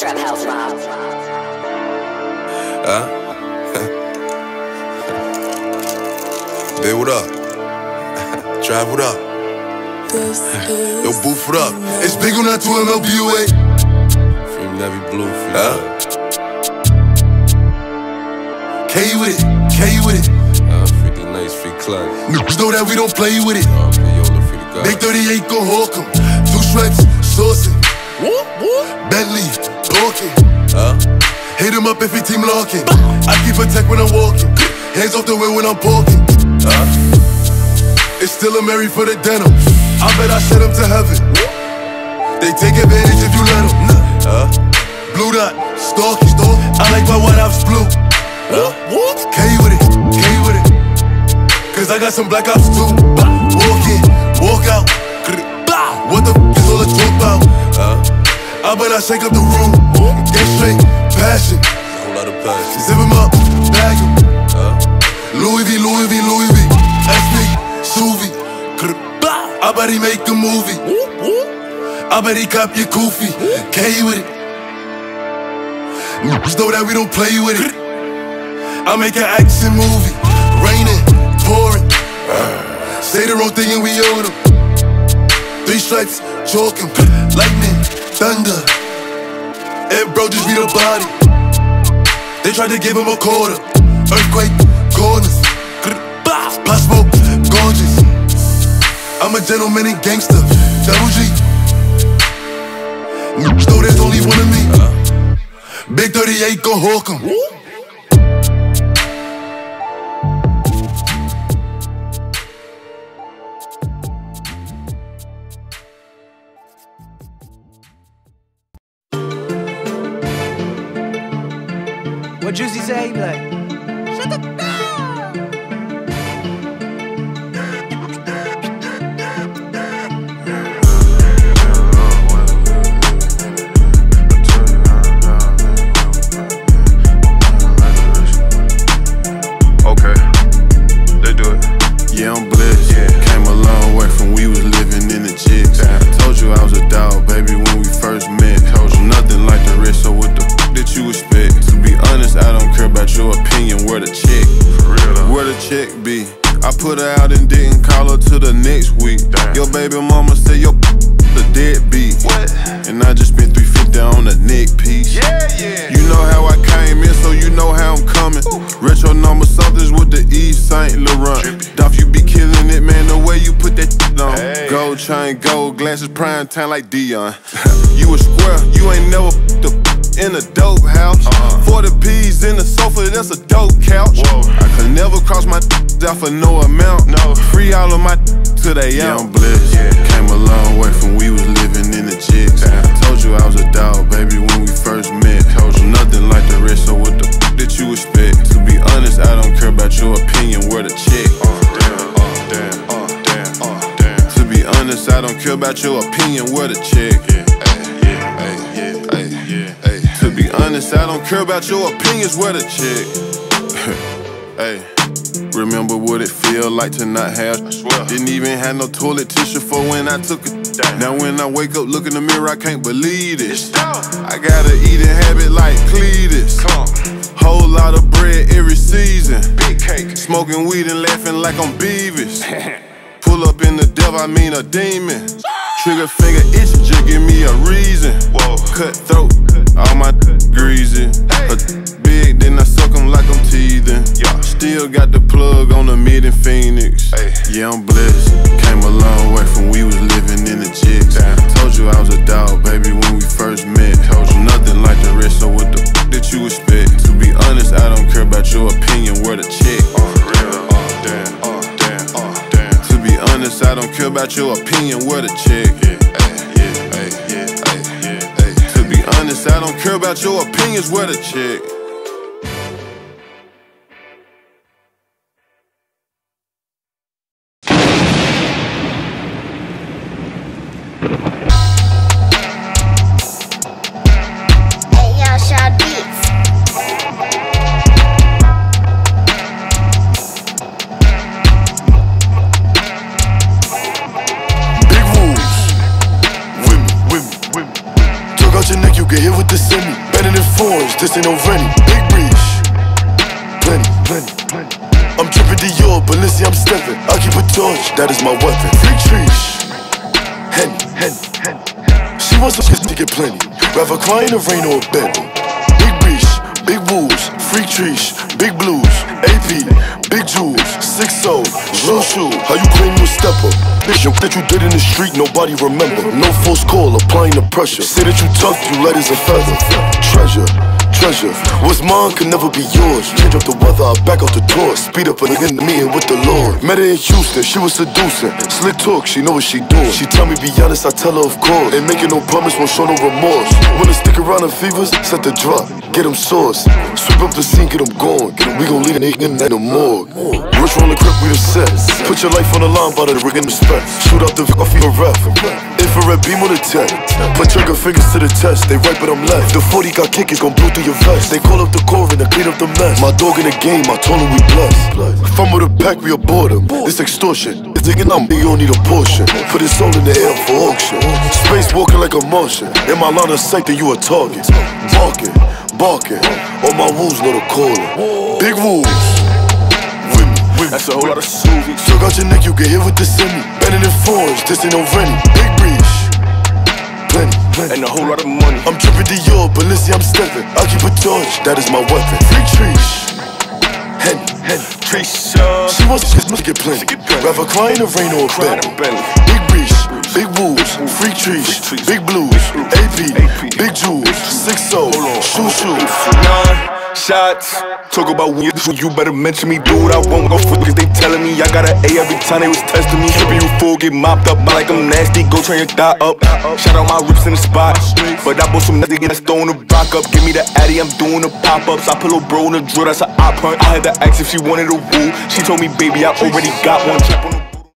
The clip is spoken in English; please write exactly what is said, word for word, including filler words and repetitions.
trap house vibe. Huh? Babe, what up? Drive, what up? Yo, Boof, what up? It's big on that two M L B U A. Free Navy Blue, free huh? K with it, K with it. Uh, free nice, free club. Niggas know that we don't play with it. Uh, free Yola, free the guy. Big thirty-eight go hawk 'em. Two stripes, saucing. Bentley, talking. Huh? Hit him up if he team locking. I keep a tech when I'm walking. Hands off the wheel when I'm parking. Huh? It's still a Mary for the denim. I bet I send them to heaven. They take advantage if you let them. Huh? Blue dot, stalking. I like my White House blue. Huh? K with it, K with it. Cause I got some black ops too. Walk in, walk out. What the f is all the talk about? Huh? I bet I shake up the room. Get straight, passion. A whole lot of passion. Zip him up, bag him. Huh? Louis V, Louis V, Louis V. S P, Suvi. I bet he make a movie. I bet he cop your koofy. K with it. Niggas know that we don't play with it. I make an action movie. Raining, pouring. Say the wrong thing and we own them. Three stripes, chalking. Lightning, thunder. And bro just beat a body. They tried to give him a quarter. Earthquake, corners. Pop smoke, gorgeous. I'm a gentleman and gangster. Double G. Niggas know there's only one of me. Big thirty-eight go hawk 'em. What Juicy say? He be like, shut the f*** Okay, they do it. Yeah, I'm blessed. Yeah. Came a long way from we was living in the jigs. I told you I was a dog, baby, when we first met. Told you nothing like the rest, so what the f that you expect? To be honest, I don't care about your opinion. Where the check? For real though. Where the check be? I put her out and didn't call her till the next week. Damn. Your baby mama said your the deadbeat. What? And I just spent three fifty on a neck piece. Yeah, yeah. You know how I came in, so you know how I'm coming. Ooh. Retro number somethings with the East Saint Laurent. Dolph, you be killing it, man, the way you put that on. Hey. Gold chain, gold glasses, prime time like Dion. You a square, you ain't never the in a dope house. Uh-huh. forty P's in the sofa, that's a dope couch. Whoa. I could never cross my out for no amount. No. Free all of my till they out. Yeah, I'm blessed. Yeah. Came a long way from we was living in the jigs. I told you I was a dog, baby, when we first met. Told you nothing like the rest, so what the f that you expect? To be honest, I don't care about your opinion. Where the check? Uh, damn, uh, damn, uh, damn, uh, damn. To be honest, I don't care about your opinion. Where the check? Yeah, ay, yeah, ay, yeah, ay, yeah, ay. To be honest, I don't care about your opinions. Where the check? Hey. Remember what it feel like to not have. I swear. Didn't even have no toilet tissue for when I took it. Damn. Now when I wake up, look in the mirror, I can't believe this. I got an eating habit like Cletus. Whole lot of bread every season. Big cake. Smoking weed and laughing like I'm Beavis. Pull up in the devil, I mean a demon. Trigger finger itching, just give me a reason. Whoa. Cut throat, all my greasy. Hey. Big, then I suck them like I'm teething. Yeah. Still got the plug on the mid in Phoenix. Hey. Yeah, I'm blessed. Came a long way from we was living in the jigs. Damn. Told you I was a dog, baby, when we first met. Told you nothing like the rest, so what the f that you expect? To be honest, I don't care about your opinion. Where the check? Uh, real. Uh, damn, uh, damn, uh, damn. To be honest, I don't care about your opinion. Where the check? Yeah, ay, yeah, ay, yeah, ay, yeah, ay. To be honest, I don't care about your opinions. Where the check? Get hit with the semi. foreigns, this ain't no rennie. Big breeze, plenty, plenty, plenty. I'm dripping Dior, but Lizzie, I'm stepping. I keep a torch, that is my weapon. Freak trees, Henny, Henny, Henny. She wants some to get plenty. Rather cry in the rain or a bed. Big breeze, big wolves, freak trees, big blues, A P, big jewels, six oh, Zhu Shu. How you claim you a stepper? Bitch, that you did in the street, nobody remember. No false call, applying the pressure. Say that you tough, you light as a feather. Treasure, treasure, what's mine can never be yours. Change up the weather, I back out the tour. Speed up a nigga meeting with the Lord. Met her in Houston, she was seducing. Slick talk, she know what she doing. She tell me be honest, I tell her of course. Ain't making no promise, won't show no remorse. Wanna stick around in fevers, set the drop, get them sauce. Sweep up the scene, get them going. We gon' leave a nigga in the morgue. Rich roll the crib, we the set. Put your life on the line by the rig and respect. Shoot out the off your ref. Infrared beam on the tech. Put trigger fingers to the test. They right but I'm left. The forty got kick, it's gon' blow through your vest. They call up the coroner, clean up the mess. My dog in the game, I told him we blessed. From with a pack, we aboard him. It's extortion. If thinking I'm big, you don't need a portion. Put his soul in the air for auction. Space walking like a Martian. In my line of sight, then you a target. Barking, barking. All my wolves know the calling. Big wolves. That's a whole lot of Suvies. Took out your neck, you get hit with the semi. Bending in fours, this ain't no rennie. Big breeze, plenty, plenty. And a whole lot of money. I'm dripping Dior, but Lizzie, I'm stepping. I keep a torch, that is my weapon. Freak trees, Henny, Henny. Trisha. She wants to get plenty. Rather cry in the rain or a bed. Big breeze, big wolves, freak trees, big blues, A P, big jewels, six oh, Zhu Shu. Nine shots. Talk about weird, you better mention me, dude. I won't go for cause they telling me I got an A every time they was testing me. Tripping you fool, get mopped up, like I'm nasty. Go turn your thigh up. Shout out my rips in the spot. But I bought some nothing, get throwing the rock up. Give me the Addy, I'm doing the pop-ups. I put a bro in the drill, that's an op hunt. I had to ask if she wanted a woo. She told me, baby, I already got one.